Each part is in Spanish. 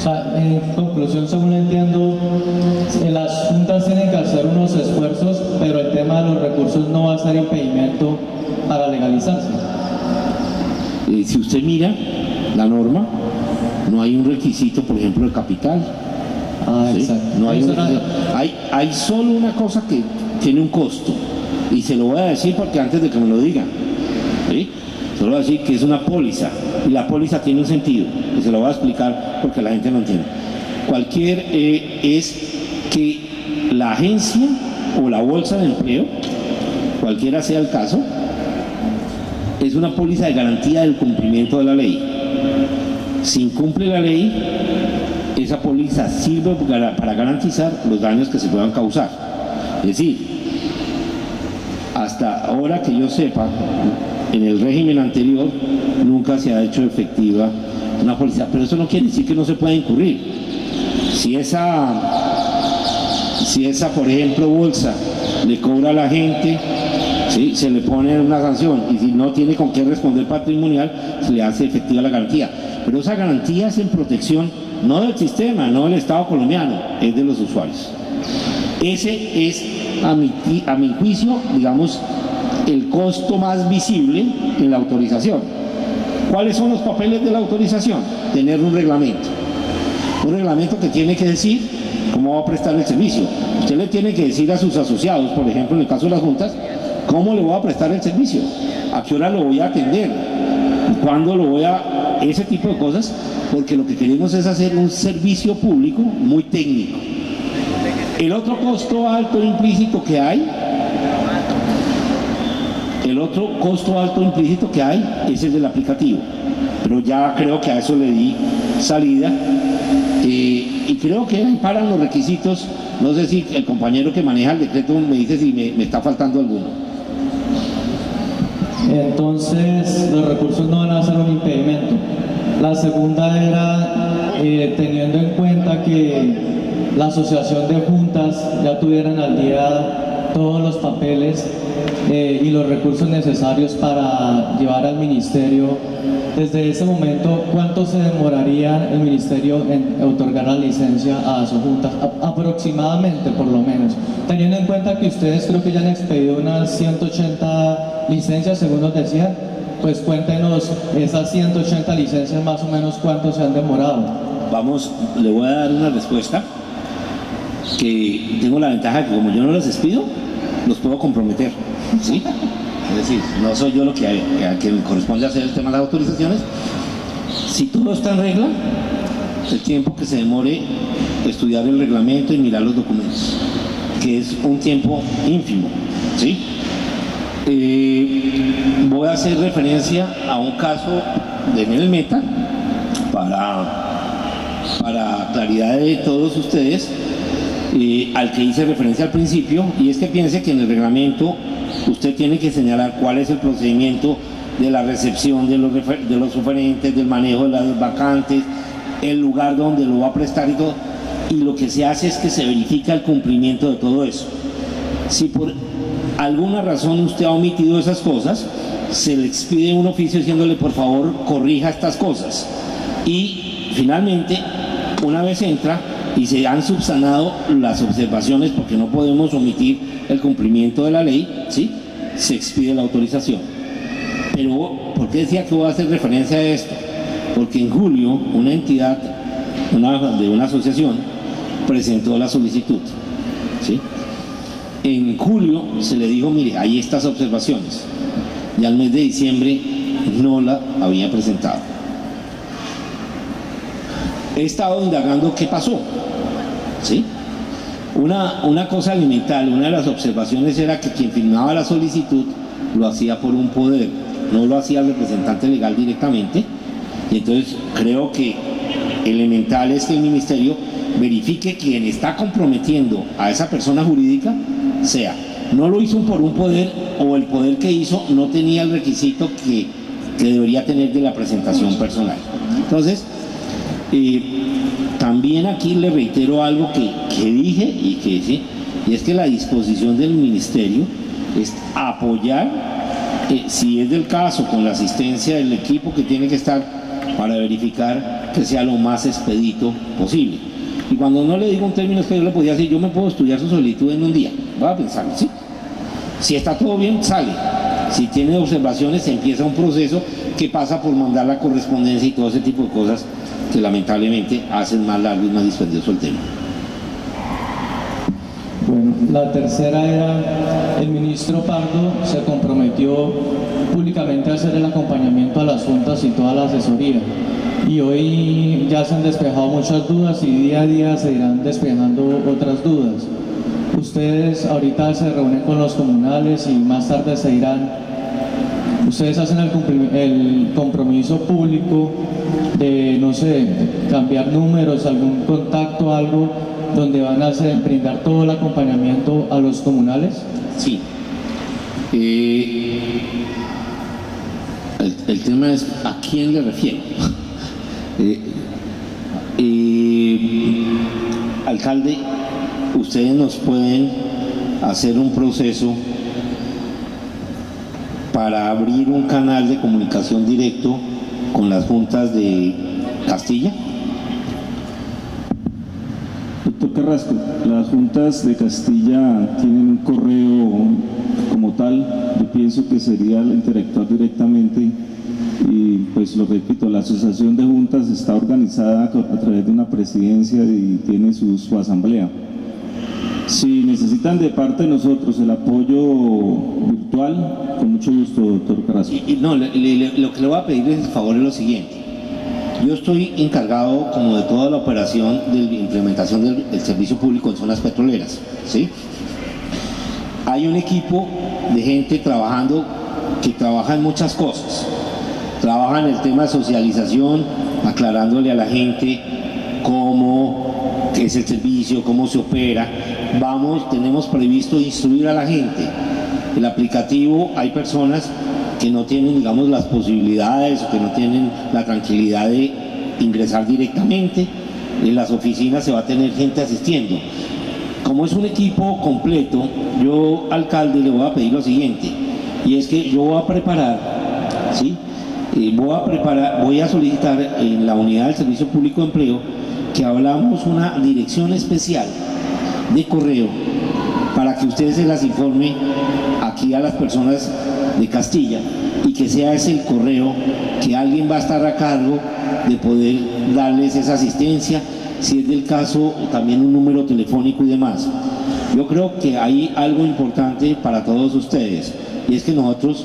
O sea, en conclusión, según entiendo, las juntas tienen que hacer unos esfuerzos, pero el tema de los recursos no va a ser impedimento para legalizarse. Si usted mira la norma, no hay un requisito, por ejemplo, de capital. ¿Sí? Exacto. No hay, hay solo una cosa que tiene un costo, y se lo voy a decir porque antes de que me lo digan, ¿sí? Se lo voy a decir que es una póliza, y la póliza tiene un sentido, y se lo voy a explicar porque la gente no entiende. Es que la agencia o la bolsa de empleo, cualquiera sea el caso, es una póliza de garantía del cumplimiento de la ley. Si incumple la ley, esa póliza sirve para garantizar los daños que se puedan causar. Es decir, hasta ahora que yo sepa, en el régimen anterior nunca se ha hecho efectiva una póliza, pero eso no quiere decir que no se pueda incurrir. Si esa, por ejemplo, bolsa le cobra a la gente, ¿sí?, se le pone una sanción, y si no tiene con qué responder patrimonial, se le hace efectiva la garantía. Pero esa garantía es en protección no del sistema, no del Estado colombiano, es de los usuarios. Ese es, a mi juicio, digamos, el costo más visible en la autorización. ¿Cuáles son los papeles de la autorización? Tener un reglamento que tiene que decir cómo va a prestar el servicio. Usted le tiene que decir a sus asociados, por ejemplo, en el caso de las juntas, cómo le voy a prestar el servicio, a qué hora lo voy a atender, cuándo lo voy a... ese tipo de cosas, porque lo que queremos es hacer un servicio público muy técnico. El otro costo alto implícito que hay, es el del aplicativo, pero ya creo que a eso le di salida, y creo que paran los requisitos. No sé si el compañero que maneja el decreto me dice si me está faltando alguno. Entonces, los recursos no van a ser un impedimento. La segunda era, teniendo en cuenta que la asociación de juntas ya tuvieran al día todos los papeles y los recursos necesarios para llevar al ministerio, desde ese momento, ¿cuánto se demoraría el ministerio en otorgar la licencia a sus juntas? Aproximadamente, por lo menos. Teniendo en cuenta que ustedes creo que ya han expedido unas 180 licencias, según nos decían, pues cuéntenos esas 180 licencias más o menos cuánto se han demorado. Vamos, le voy a dar una respuesta que tengo la ventaja que como yo no los despido, los puedo comprometer, ¿sí? Es decir, no soy yo lo que me corresponde hacer el tema de las autorizaciones. Si todo está en regla, el tiempo que se demore estudiar el reglamento y mirar los documentos, que es un tiempo ínfimo, ¿sí? Voy a hacer referencia a un caso de Enel Meta para claridad de todos ustedes, al que hice referencia al principio, y es que piense que en el reglamento usted tiene que señalar cuál es el procedimiento de la recepción de los oferentes, del manejo de las vacantes, el lugar donde lo va a prestar y todo, y lo que se hace es que se verifica el cumplimiento de todo eso. Si por alguna razón usted ha omitido esas cosas, se le expide un oficio diciéndole por favor corrija estas cosas, y finalmente una vez entra y se han subsanado las observaciones, porque no podemos omitir el cumplimiento de la ley, ¿sí?, se expide la autorización. Pero ¿por qué decía que voy a hacer referencia a esto? Porque en julio una entidad de una asociación presentó la solicitud, ¿sí? En julio se le dijo, mire, hay estas observaciones, y al mes de diciembre no la había presentado. He estado indagando qué pasó, ¿sí? Una cosa elemental, una de las observaciones era que quien firmaba la solicitud lo hacía por un poder, no lo hacía el representante legal directamente, y entonces creo que elemental es que el ministerio verifique quien está comprometiendo a esa persona jurídica, sea, no lo hizo por un poder, o el poder que hizo no tenía el requisito que debería tener de la presentación personal. Entonces, también aquí le reitero algo que dije y que sí, y es que la disposición del ministerio es apoyar, si es del caso, con la asistencia del equipo que tiene que estar para verificar que sea lo más expedito posible. Y cuando no le digo un término, es que yo le podía decir, yo me puedo estudiar su solicitud en un día. Voy a pensar, ¿sí? Si está todo bien, sale. Si tiene observaciones, empieza un proceso que pasa por mandar la correspondencia y todo ese tipo de cosas que lamentablemente hacen más largo y más dispendioso el tema. Bueno, la tercera era, el ministro Pardo se comprometió públicamente a hacer el acompañamiento a las juntas y toda la asesoría. Y hoy ya se han despejado muchas dudas y día a día se irán despejando otras dudas. Ustedes ahorita se reúnen con los comunales y más tarde se irán. Ustedes hacen el compromiso público de, no sé, cambiar números, algún contacto, algo, donde van a brindar todo el acompañamiento a los comunales. Sí. El tema es a quién le refiero. Alcalde, ustedes nos pueden hacer un proceso para abrir un canal de comunicación directo con las juntas de Castilla. Doctor Carrasco, las juntas de Castilla tienen un correo como tal. Yo pienso que sería interactuar directamente y pues lo repito, la asociación de juntas está organizada a través de una presidencia y tiene su asamblea. Si necesitan de parte de nosotros el apoyo virtual, con mucho gusto, doctor Carrasco. No, lo que le voy a pedir es el favor es lo siguiente. Yo estoy encargado como de toda la operación de la implementación del servicio público en zonas petroleras, ¿sí? Hay un equipo de gente trabajando que trabaja en muchas cosas. Trabaja en el tema de socialización, aclarándole a la gente cómo es el servicio, cómo se opera. Tenemos previsto instruir a la gente. El aplicativo, hay personas que no tienen, digamos, las posibilidades o que no tienen la tranquilidad de ingresar directamente. En las oficinas se va a tener gente asistiendo. Como es un equipo completo, yo, alcalde, le voy a pedir lo siguiente, y es que yo voy a preparar, ¿sí? Voy a solicitar en la unidad del Servicio Público de Empleo que hablamos una dirección especial de correo para que ustedes se las informen aquí a las personas de Castilla y que sea ese el correo que alguien va a estar a cargo de poder darles esa asistencia, si es del caso también un número telefónico y demás. Yo creo que hay algo importante para todos ustedes y es que nosotros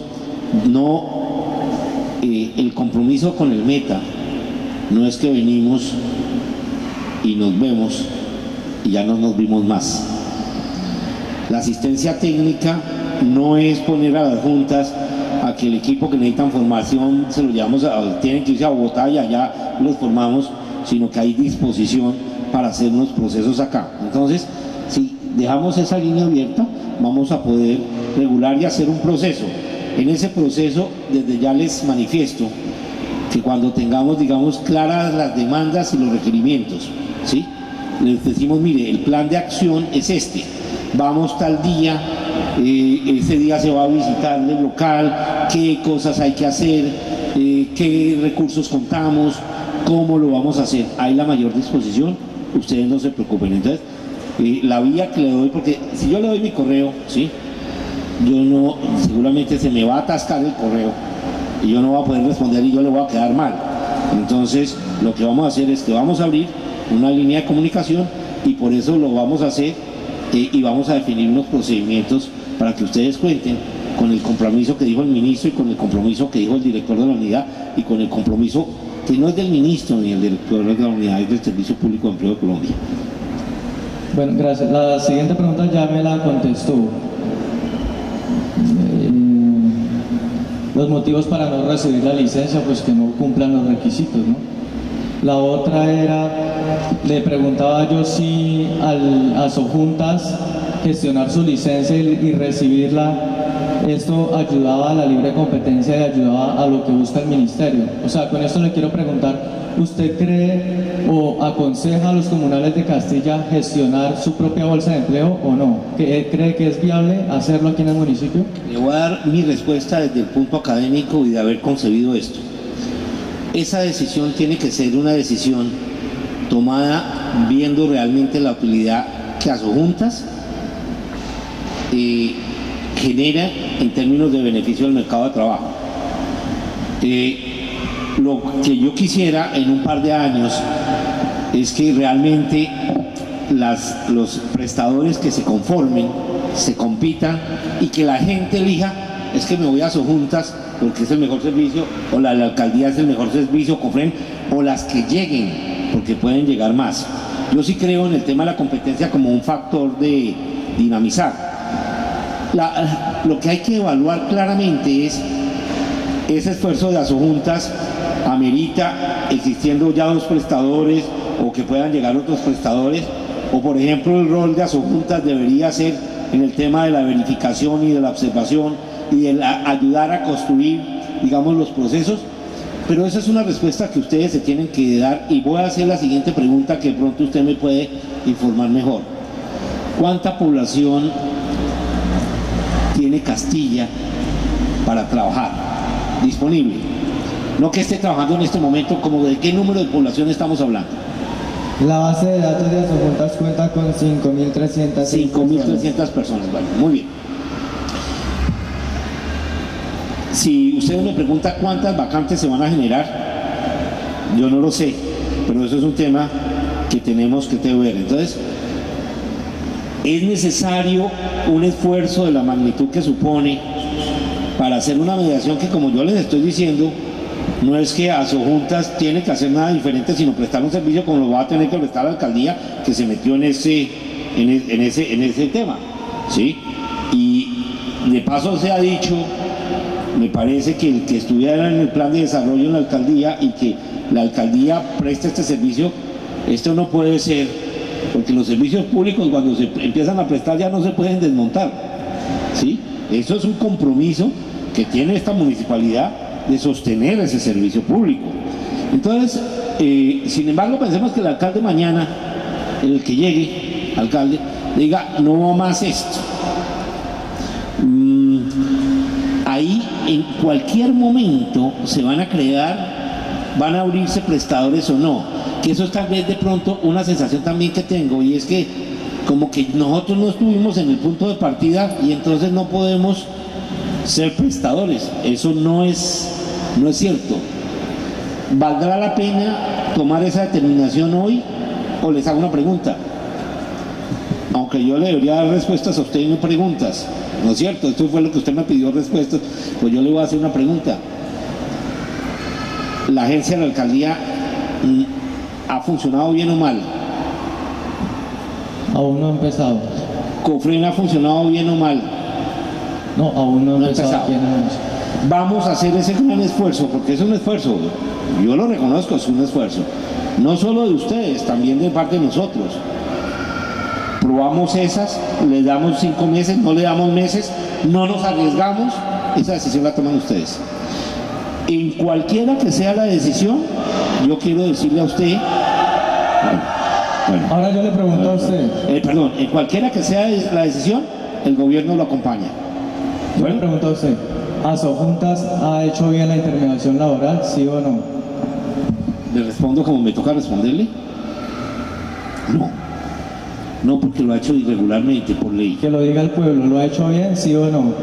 el compromiso con el Meta no es que venimos y nos vemos y ya no nos vimos más. La asistencia técnica no es poner a las juntas a que el equipo que necesitan formación se lo llevamos tienen que irse a Bogotá y allá los formamos, sino que hay disposición para hacer los procesos acá. Entonces, si dejamos esa línea abierta, vamos a poder regular y hacer un proceso. En ese proceso, desde ya les manifiesto que cuando tengamos, digamos, claras las demandas y los requerimientos, ¿sí? Les decimos, mire, el plan de acción es este, vamos tal día, ese día se va a visitar el local, qué cosas hay que hacer, qué recursos contamos, cómo lo vamos a hacer. Hay la mayor disposición, ustedes no se preocupen. Entonces, la vía que le doy, porque si yo le doy mi correo, ¿sí? Yo no, seguramente se me va a atascar el correo y yo no voy a poder responder y yo le voy a quedar mal. Entonces, lo que vamos a hacer es que vamos a abrir una línea de comunicación y por eso lo vamos a hacer y vamos a definir unos procedimientos para que ustedes cuenten con el compromiso que dijo el ministro y con el compromiso que dijo el director de la unidad y con el compromiso que no es del ministro ni el director de la unidad, es del Servicio Público de Empleo de Colombia. Bueno, gracias. La siguiente pregunta ya me la contestó. Los motivos para no recibir la licencia, pues que no cumplan los requisitos, ¿no? La otra era, le preguntaba yo si a Sojuntas gestionar su licencia y recibirla, esto ayudaba a la libre competencia y ayudaba a lo que busca el ministerio. O sea, con esto le quiero preguntar, ¿usted cree o aconseja a los comunales de Castilla gestionar su propia bolsa de empleo o no? ¿Cree que es viable hacerlo aquí en el municipio? Le voy a dar mi respuesta desde el punto académico y de haber concebido esto. esa decisión tiene que ser una decisión tomada viendo realmente la utilidad que Asojuntas genera en términos de beneficio del mercado de trabajo. Lo que yo quisiera en un par de años es que realmente los prestadores que se conformen, se compitan y que la gente elija, es que me voy a Asojuntas porque es el mejor servicio, o la alcaldía es el mejor servicio, Confren, o las que lleguen, porque pueden llegar más. Yo sí creo en el tema de la competencia como un factor de dinamizar. Lo que hay que evaluar claramente es ese esfuerzo de Asojuntas amerita existiendo ya dos prestadores o que puedan llegar otros prestadores, o por ejemplo el rol de Asojuntas debería ser en el tema de la verificación y de la observación y de ayudar a construir, digamos, los procesos. Pero esa es una respuesta que ustedes se tienen que dar, y voy a hacer la siguiente pregunta que de pronto usted me puede informar mejor. ¿Cuánta población tiene Castilla para trabajar disponible? No que esté trabajando en este momento, como de qué número de población estamos hablando. La base de datos de Asojuntas cuenta con 5.300 personas. Bueno, muy bien. Si ustedes me preguntan cuántas vacantes se van a generar, yo no lo sé, pero eso es un tema que tenemos que ver. Entonces, es necesario un esfuerzo de la magnitud que supone para hacer una mediación que, como yo les estoy diciendo, no es que Asojuntas tiene que hacer nada diferente, sino prestar un servicio como lo va a tener que prestar la alcaldía que se metió en ese tema, ¿sí? Y de paso se ha dicho, me parece que el que estuviera en el plan de desarrollo en la alcaldía y que la alcaldía preste este servicio, esto no puede ser, porque los servicios públicos cuando se empiezan a prestar ya no se pueden desmontar, ¿sí? Eso es un compromiso que tiene esta municipalidad de sostener ese servicio público. Entonces, sin embargo, pensemos que el alcalde mañana, el que llegue, alcalde, diga, no más esto. Ahí en cualquier momento se van a crear, van a abrirse prestadores o no, que eso es tal vez de pronto una sensación también que tengo, y es que como que nosotros no estuvimos en el punto de partida y entonces no podemos ser prestadores. Eso no es cierto. ¿Valdrá la pena tomar esa determinación hoy? O les hago una pregunta, aunque yo le debería dar respuestas a usted y no preguntas, ¿no es cierto? Esto fue lo que usted me pidió respuestas, pues yo le voy a hacer una pregunta. ¿La agencia de la alcaldía ha funcionado bien o mal? Aún no ha empezado. ¿Confren ha funcionado bien o mal? No, aún no ha empezado. Vamos a hacer ese gran esfuerzo, porque es un esfuerzo, yo lo reconozco, es un esfuerzo, no solo de ustedes, también de parte de nosotros. Probamos esas, le damos 5 meses, no le damos meses, no nos arriesgamos, esa decisión la toman ustedes. En cualquiera que sea la decisión, yo quiero decirle a usted, bueno, ahora yo le pregunto a usted. Perdón, en cualquiera que sea la decisión, el gobierno lo acompaña. Yo le pregunto a usted, ¿Asojuntas ha hecho bien la intermediación laboral, sí o no? ¿Le respondo como me toca responderle? No, porque lo ha hecho irregularmente por ley. Que lo diga el pueblo, ¿lo ha hecho bien, sí o no?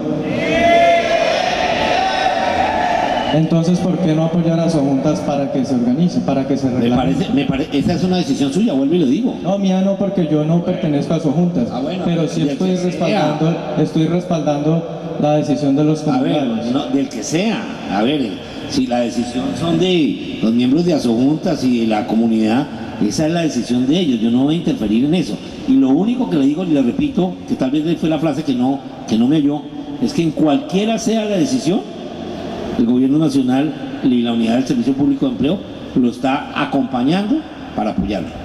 Entonces, ¿por qué no apoyar a Asojuntas para que se organice, para que se reglamente? Esa es una decisión suya, vuelvo y le digo. No, mía no, porque yo no pertenezco a Asojuntas, pero sí estoy respaldando la decisión de los comunitarios. A ver, no, del que sea. A ver, si la decisión son de los miembros de Asojuntas y de la comunidad, esa es la decisión de ellos, yo no voy a interferir en eso. Y lo único que le digo, y le repito, que tal vez fue la frase que no me oyó, es que en cualquiera sea la decisión, el gobierno nacional y la unidad del Servicio Público de Empleo lo está acompañando para apoyarlo.